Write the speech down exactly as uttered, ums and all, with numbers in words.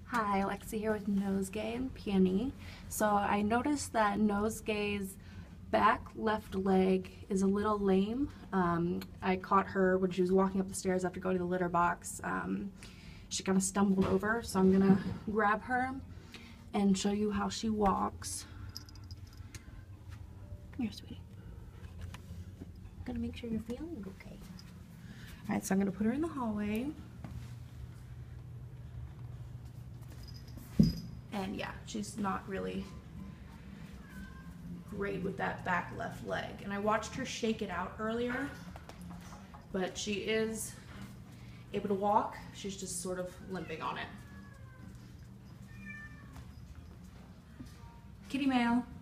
Hi, Lexi here with Nosegay and Peony. So I noticed that Nosegay's back left leg is a little lame. Um, I caught her when she was walking up the stairs after going to the litter box. Um, she kind of stumbled over, so I'm gonna grab her and show you how she walks. Come here, sweetie. I'm gonna make sure you're feeling okay. Alright, so I'm gonna put her in the hallway. And yeah, she's not really great with that back left leg. And I watched her shake it out earlier, but she is able to walk. She's just sort of limping on it. Kitty mail.